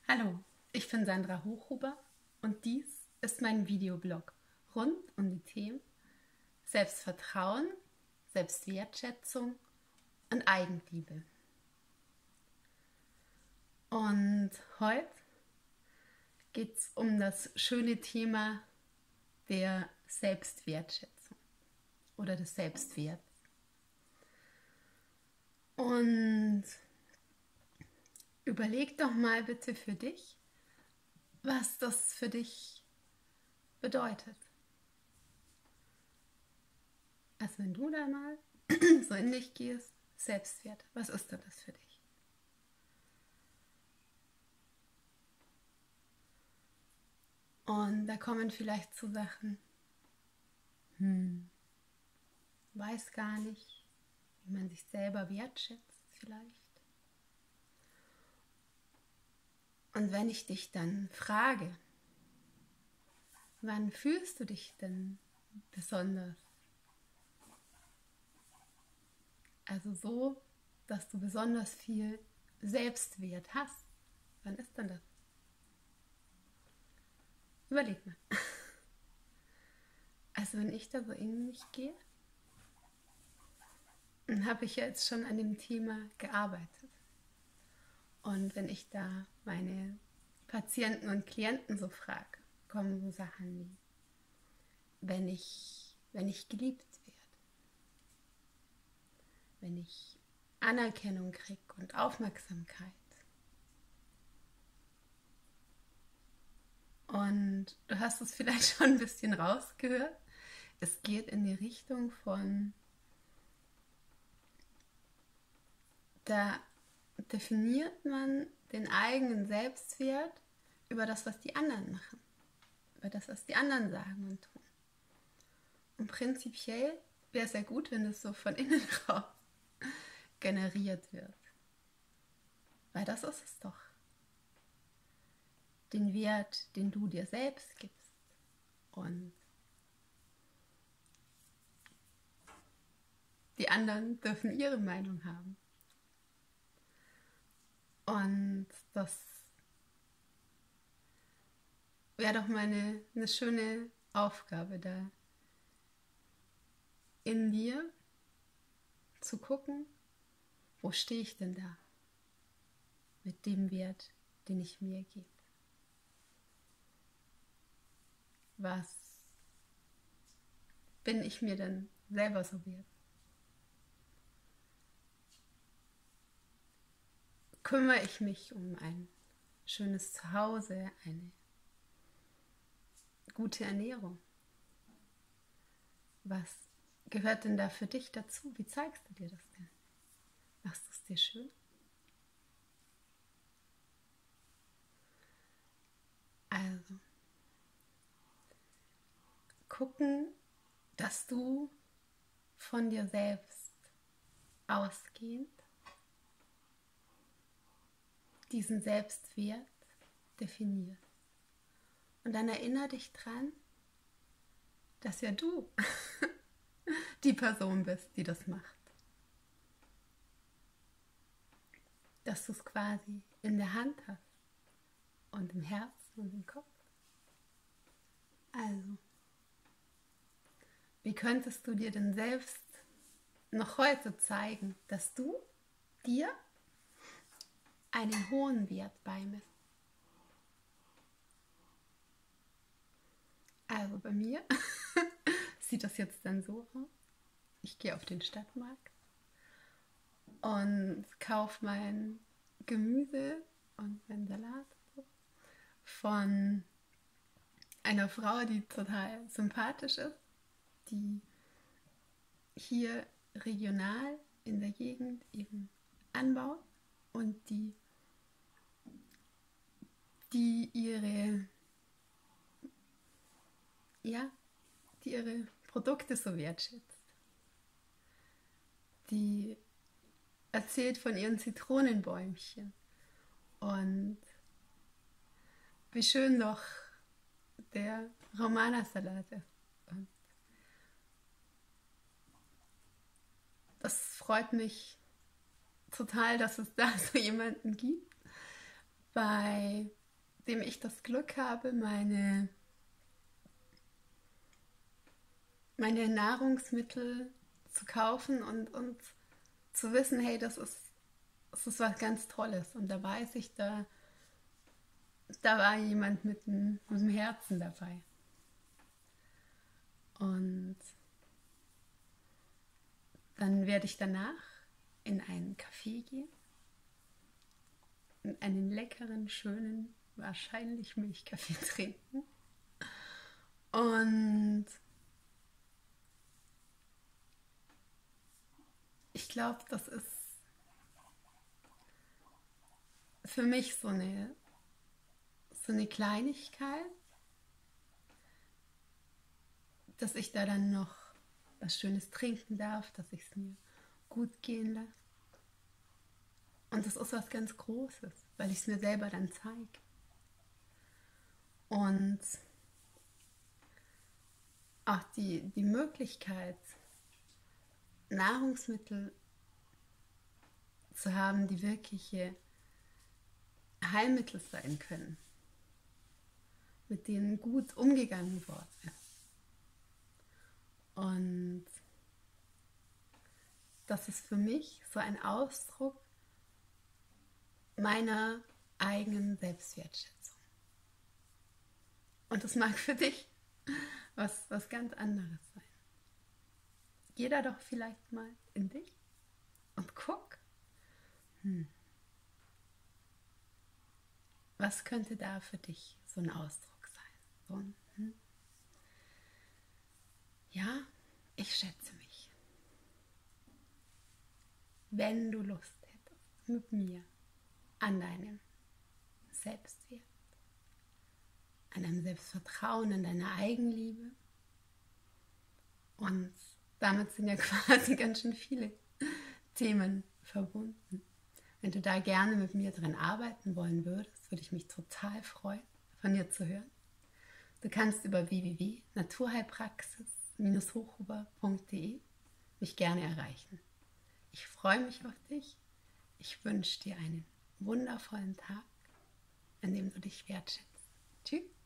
Hallo, ich bin Sandra Hochhuber und dies ist mein Videoblog rund um die Themen Selbstvertrauen, Selbstwertschätzung und Eigenliebe. Und heute geht es um das schöne Thema der Selbstwertschätzung oder des Selbstwerts. Und überleg doch mal bitte für dich, was das für dich bedeutet. Also wenn du da mal so in dich gehst, Selbstwert, was ist denn das für dich? Und da kommen vielleicht so Sachen, weiß gar nicht, wie man sich selber wertschätzt vielleicht. Und wenn ich dich dann frage, wann fühlst du dich denn besonders? Also so, dass du besonders viel Selbstwert hast. Wann ist denn das? Überleg mal. Also wenn ich da so in mich gehe, dann habe ich ja jetzt schon an dem Thema gearbeitet. Und wenn ich da meine Patienten und Klienten so frage, kommen so Sachen wie, wenn ich geliebt werde, wenn ich Anerkennung kriege und Aufmerksamkeit. Und du hast es vielleicht schon ein bisschen rausgehört. Es geht in die Richtung von, da definiert man den eigenen Selbstwert über das, was die anderen machen, über das, was die anderen sagen und tun. Und prinzipiell wäre es ja gut, wenn es so von innen raus generiert wird. Weil das ist es doch. Den Wert, den du dir selbst gibst. Und die anderen dürfen ihre Meinung haben. Und das wäre doch mal eine schöne Aufgabe, da in dir zu gucken, wo stehe ich denn da mit dem Wert, den ich mir gebe. Was bin ich mir denn selber so wert? Kümmere ich mich um ein schönes Zuhause, eine gute Ernährung? Was gehört denn da für dich dazu? Wie zeigst du dir das denn? Machst du es dir schön? Also, gucken, dass du von dir selbst ausgehend diesen Selbstwert definierst. Und dann erinnere dich dran, dass ja du die Person bist, die das macht. Dass du es quasi in der Hand hast und im Herzen und im Kopf. Also, wie könntest du dir denn selbst noch heute zeigen, dass du dir einen hohen Wert beimisst? Also bei mir sieht das jetzt dann so aus. Ich gehe auf den Stadtmarkt und kaufe mein Gemüse und meinen Salat von einer Frau, die total sympathisch ist, die hier regional in der Gegend eben anbaut und die ihre Produkte so wertschätzt. Die erzählt von ihren Zitronenbäumchen und wie schön doch der Romana-Salat ist. Und das freut mich total, dass es da so jemanden gibt, bei dem ich das Glück habe, meine Nahrungsmittel zu kaufen und zu wissen, hey, das ist was ganz Tolles. Und da weiß ich, da war jemand mit dem Herzen dabei. Und dann werde ich danach in einen Café gehen, in einen leckeren, schönen, wahrscheinlich Milchkaffee trinken. Und ich glaube, das ist für mich so eine Kleinigkeit, dass ich da dann noch was Schönes trinken darf, dass ich es mir gut gehen lasse. Und das ist was ganz Großes, weil ich es mir selber dann zeige. Und auch die Möglichkeit, Nahrungsmittel zu haben, die wirkliche Heilmittel sein können, mit denen gut umgegangen worden ist. Und das ist für mich so ein Ausdruck meiner eigenen Selbstwertschätzung. Und das mag für dich was ganz anderes sein. Geh da doch vielleicht mal in dich und guck, was könnte da für dich so ein Ausdruck sein? So ein, ja, ich schätze mich. Wenn du Lust hättest, mit mir an deinem Selbstwert, an deinem Selbstvertrauen, an deiner Eigenliebe. Und damit sind ja quasi ganz schön viele Themen verbunden. Wenn du da gerne mit mir dran arbeiten wollen würdest, würde ich mich total freuen, von dir zu hören. Du kannst über www.naturheilpraxis-hochhuber.de mich gerne erreichen. Ich freue mich auf dich. Ich wünsche dir einen wundervollen Tag, an dem du dich wertschätzt. Tschüss.